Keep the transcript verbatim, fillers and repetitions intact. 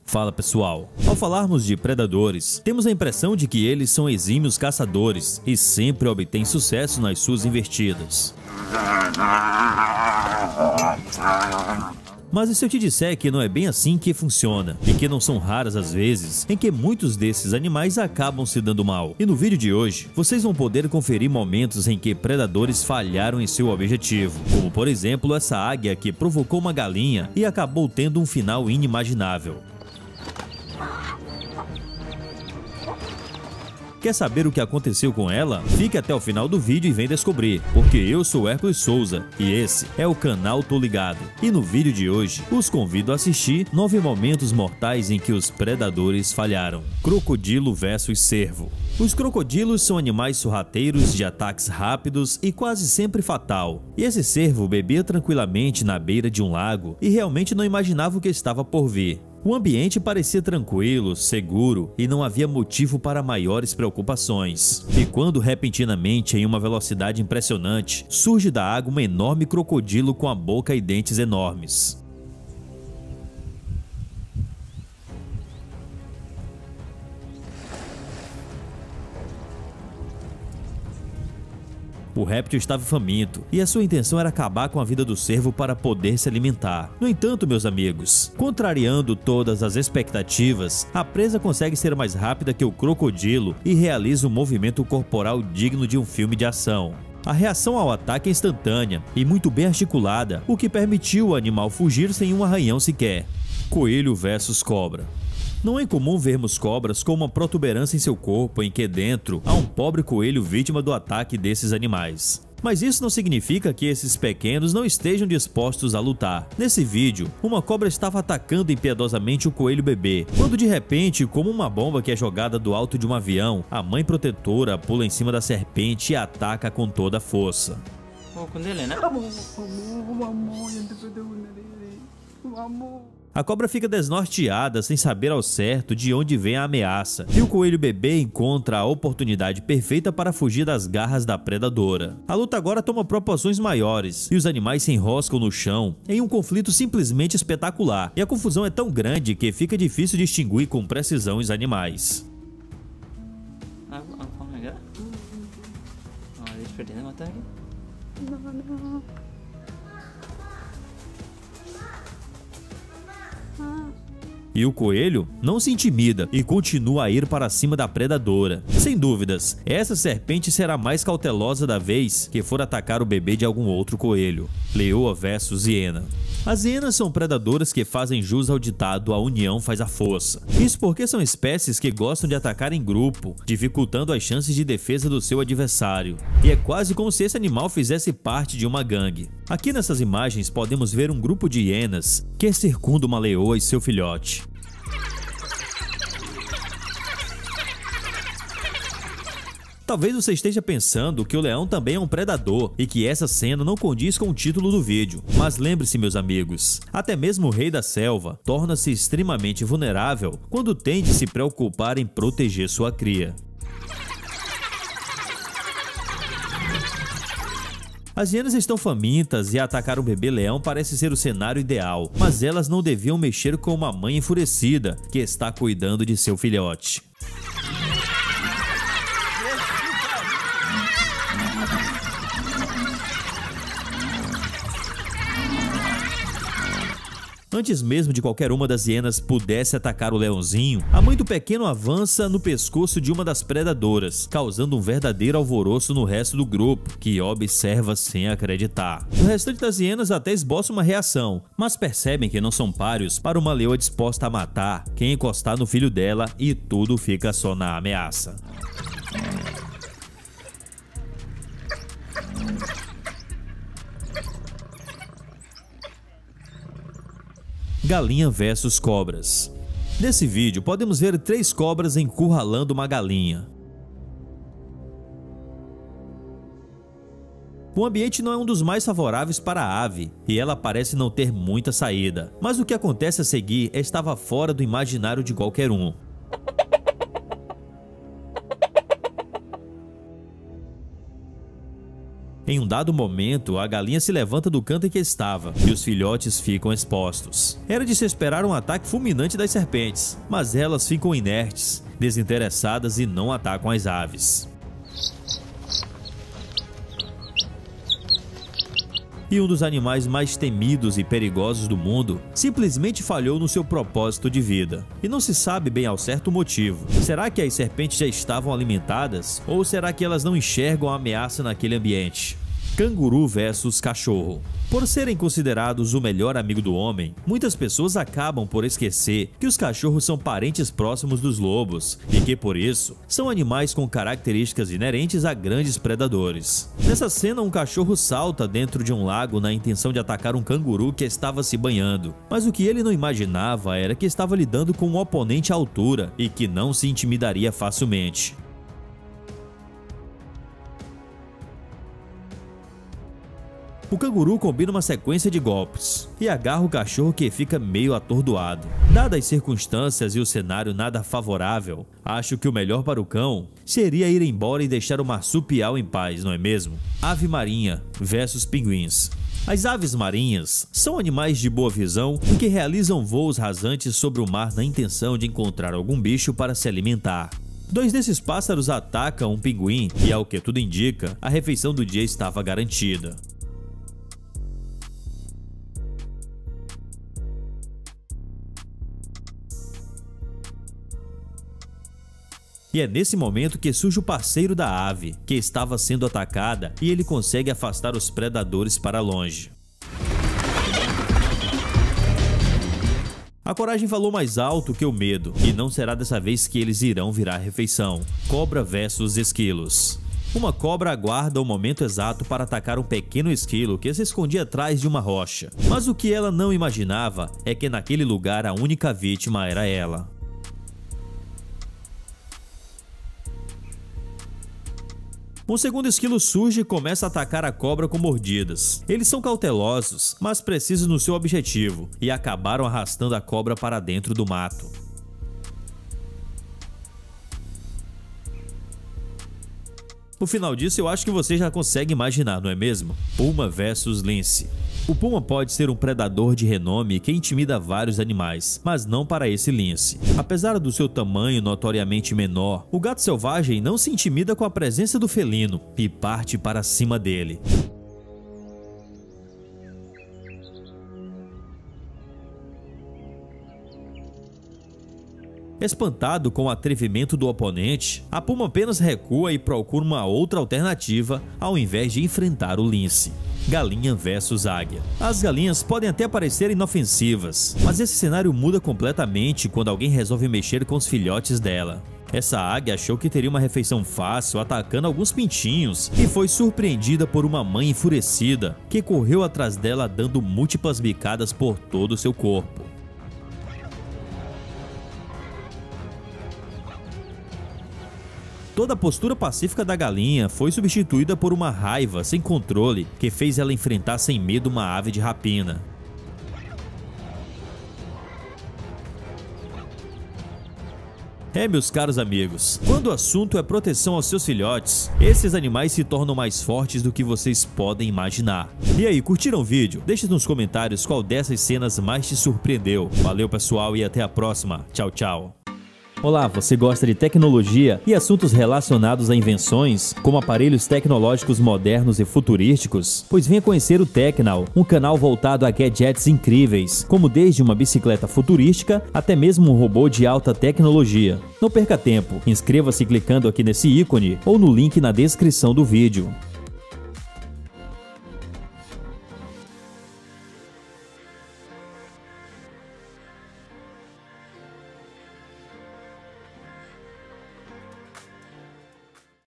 Fala pessoal, ao falarmos de predadores, temos a impressão de que eles são exímios caçadores e sempre obtêm sucesso nas suas investidas. Mas e se eu te disser que não é bem assim que funciona, e que não são raras as vezes em que muitos desses animais acabam se dando mal? E no vídeo de hoje, vocês vão poder conferir momentos em que predadores falharam em seu objetivo, como por exemplo essa águia que provocou uma galinha e acabou tendo um final inimaginável. Quer saber o que aconteceu com ela? Fique até o final do vídeo e vem descobrir, porque eu sou Hércules Souza e esse é o canal Tô Ligado. E no vídeo de hoje, os convido a assistir nove momentos mortais em que os predadores falharam. Crocodilo versus cervo. Os crocodilos são animais sorrateiros de ataques rápidos e quase sempre fatal. E esse cervo bebia tranquilamente na beira de um lago e realmente não imaginava o que estava por vir. O ambiente parecia tranquilo, seguro e não havia motivo para maiores preocupações. E quando repentinamente, em uma velocidade impressionante, surge da água um enorme crocodilo com a boca e dentes enormes. O réptil estava faminto, e a sua intenção era acabar com a vida do cervo para poder se alimentar. No entanto, meus amigos, contrariando todas as expectativas, a presa consegue ser mais rápida que o crocodilo e realiza um movimento corporal digno de um filme de ação. A reação ao ataque é instantânea e muito bem articulada, o que permitiu o animal fugir sem um arranhão sequer. Coelho versus cobra. Não é incomum vermos cobras com uma protuberância em seu corpo em que dentro há um pobre coelho vítima do ataque desses animais. Mas isso não significa que esses pequenos não estejam dispostos a lutar. Nesse vídeo, uma cobra estava atacando impiedosamente o coelho bebê, quando de repente, como uma bomba que é jogada do alto de um avião, a mãe protetora pula em cima da serpente e ataca com toda a força. A cobra fica desnorteada sem saber ao certo de onde vem a ameaça, e o coelho bebê encontra a oportunidade perfeita para fugir das garras da predadora. A luta agora toma proporções maiores, e os animais se enroscam no chão em um conflito simplesmente espetacular, e a confusão é tão grande que fica difícil distinguir com precisão os animais. E o coelho não se intimida e continua a ir para cima da predadora. Sem dúvidas, essa serpente será a mais cautelosa da vez que for atacar o bebê de algum outro coelho. Leoa versus hiena. As hienas são predadoras que fazem jus ao ditado "a união faz a força". Isso porque são espécies que gostam de atacar em grupo, dificultando as chances de defesa do seu adversário. E é quase como se esse animal fizesse parte de uma gangue. Aqui nessas imagens podemos ver um grupo de hienas que circunda uma leoa e seu filhote. Talvez você esteja pensando que o leão também é um predador e que essa cena não condiz com o título do vídeo. Mas lembre-se, meus amigos, até mesmo o rei da selva torna-se extremamente vulnerável quando tem de se preocupar em proteger sua cria. As hienas estão famintas e atacar um bebê leão parece ser o cenário ideal, mas elas não deviam mexer com uma mãe enfurecida que está cuidando de seu filhote. Antes mesmo de qualquer uma das hienas pudesse atacar o leãozinho, a mãe do pequeno avança no pescoço de uma das predadoras, causando um verdadeiro alvoroço no resto do grupo, que observa sem acreditar. O restante das hienas até esboça uma reação, mas percebem que não são páreos para uma leoa disposta a matar quem encostar no filho dela, e tudo fica só na ameaça. Galinha versus cobras. Nesse vídeo podemos ver três cobras encurralando uma galinha. O ambiente não é um dos mais favoráveis para a ave, e ela parece não ter muita saída. Mas o que acontece a seguir estava fora do imaginário de qualquer um. Em um dado momento, a galinha se levanta do canto em que estava e os filhotes ficam expostos. Era de se esperar um ataque fulminante das serpentes, mas elas ficam inertes, desinteressadas e não atacam as aves. E um dos animais mais temidos e perigosos do mundo simplesmente falhou no seu propósito de vida. E não se sabe bem ao certo o motivo. Será que as serpentes já estavam alimentadas? Ou será que elas não enxergam a ameaça naquele ambiente? Canguru versus cachorro. Por serem considerados o melhor amigo do homem, muitas pessoas acabam por esquecer que os cachorros são parentes próximos dos lobos e que, por isso, são animais com características inerentes a grandes predadores. Nessa cena, um cachorro salta dentro de um lago na intenção de atacar um canguru que estava se banhando, mas o que ele não imaginava era que estava lidando com um oponente à altura e que não se intimidaria facilmente. O canguru combina uma sequência de golpes e agarra o cachorro, que fica meio atordoado. Dadas as circunstâncias e o cenário nada favorável, acho que o melhor para o cão seria ir embora e deixar o marsupial em paz, não é mesmo? Ave marinha versus pinguins. As aves marinhas são animais de boa visão e que realizam voos rasantes sobre o mar na intenção de encontrar algum bicho para se alimentar. Dois desses pássaros atacam um pinguim e, ao que tudo indica, a refeição do dia estava garantida. E é nesse momento que surge o parceiro da ave, que estava sendo atacada, e ele consegue afastar os predadores para longe. A coragem falou mais alto que o medo, e não será dessa vez que eles irão virar refeição. Cobra versus esquilos. Uma cobra aguarda o momento exato para atacar um pequeno esquilo que se escondia atrás de uma rocha. Mas o que ela não imaginava é que naquele lugar a única vítima era ela. Um segundo esquilo surge e começa a atacar a cobra com mordidas. Eles são cautelosos, mas precisos no seu objetivo, e acabaram arrastando a cobra para dentro do mato. No final disso, eu acho que você já consegue imaginar, não é mesmo? Puma versus lince. O puma pode ser um predador de renome que intimida vários animais, mas não para esse lince. Apesar do seu tamanho notoriamente menor, o gato selvagem não se intimida com a presença do felino e parte para cima dele. Espantado com o atrevimento do oponente, a puma apenas recua e procura uma outra alternativa ao invés de enfrentar o lince. Galinha versus águia. As galinhas podem até parecer inofensivas, mas esse cenário muda completamente quando alguém resolve mexer com os filhotes dela. Essa águia achou que teria uma refeição fácil atacando alguns pintinhos e foi surpreendida por uma mãe enfurecida que correu atrás dela dando múltiplas bicadas por todo o seu corpo. Toda a postura pacífica da galinha foi substituída por uma raiva sem controle que fez ela enfrentar sem medo uma ave de rapina. É, meus caros amigos, quando o assunto é proteção aos seus filhotes, esses animais se tornam mais fortes do que vocês podem imaginar. E aí, curtiram o vídeo? Deixe nos comentários qual dessas cenas mais te surpreendeu. Valeu, pessoal, e até a próxima. Tchau, tchau. Olá, você gosta de tecnologia e assuntos relacionados a invenções, como aparelhos tecnológicos modernos e futurísticos? Pois venha conhecer o Technal, um canal voltado a gadgets incríveis, como desde uma bicicleta futurística até mesmo um robô de alta tecnologia. Não perca tempo, inscreva-se clicando aqui nesse ícone ou no link na descrição do vídeo.